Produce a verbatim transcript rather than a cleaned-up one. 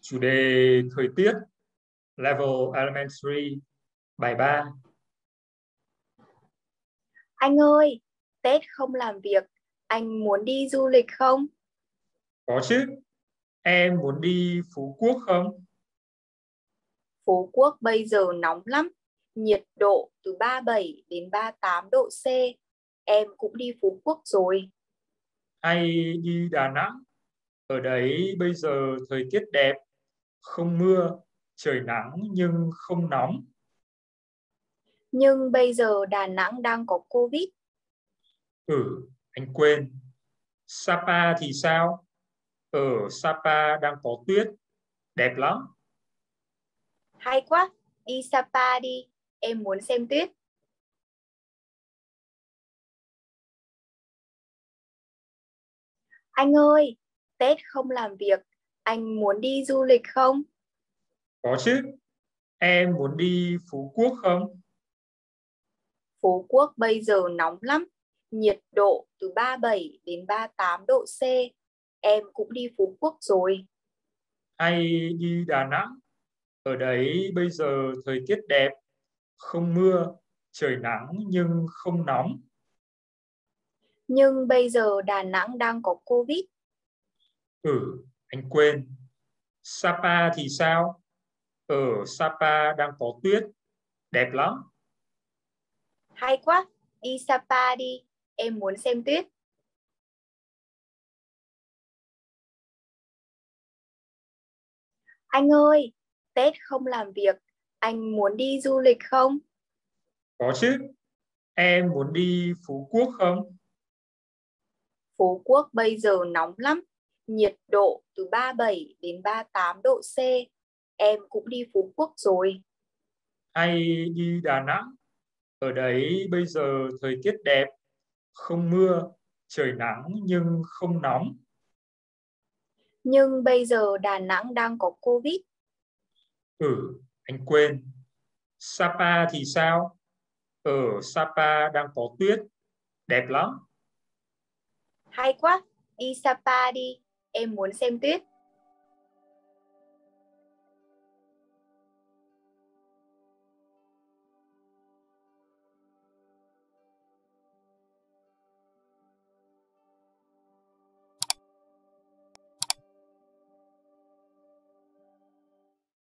Chủ đề thời tiết, Level Elementary, bài ba. Anh ơi, Tết không làm việc, anh muốn đi du lịch không? Có chứ, em muốn đi Phú Quốc không? Phú Quốc bây giờ nóng lắm, nhiệt độ từ ba mươi bảy đến ba mươi tám độ C. Em cũng đi Phú Quốc rồi. Hay đi Đà Nẵng? Ở đấy bây giờ thời tiết đẹp, không mưa, trời nắng nhưng không nóng. Nhưng bây giờ Đà Nẵng đang có Covid. Ừ, anh quên. Sapa thì sao? Ở Sapa đang có tuyết, đẹp lắm. Hay quá, đi Sapa đi, em muốn xem tuyết. Anh ơi, Tết không làm việc, anh muốn đi du lịch không? Có chứ, em muốn đi Phú Quốc không? Phú Quốc bây giờ nóng lắm, nhiệt độ từ ba mươi bảy đến ba mươi tám độ C. Em cũng đi Phú Quốc rồi. Hay đi Đà Nẵng? Ở đấy bây giờ thời tiết đẹp, không mưa, trời nắng nhưng không nóng. Nhưng bây giờ Đà Nẵng đang có Covid. Ừ, anh quên. Sapa thì sao? Ở Sapa đang có tuyết, đẹp lắm. Hay quá, đi Sapa đi, em muốn xem tuyết. Anh ơi, Tết không làm việc, anh muốn đi du lịch không? Có chứ, em muốn đi Phú Quốc không? Phú Quốc bây giờ nóng lắm, nhiệt độ từ ba mươi bảy đến ba mươi tám độ C. Em cũng đi Phú Quốc rồi. Hay đi Đà Nẵng? Ở đấy bây giờ thời tiết đẹp, không mưa, trời nắng nhưng không nóng. Nhưng bây giờ Đà Nẵng đang có Covid. Ừ, anh quên. Sapa thì sao? Ở Sapa đang có tuyết, đẹp lắm. Hay quá, đi Sapa đi, em muốn xem tuyết.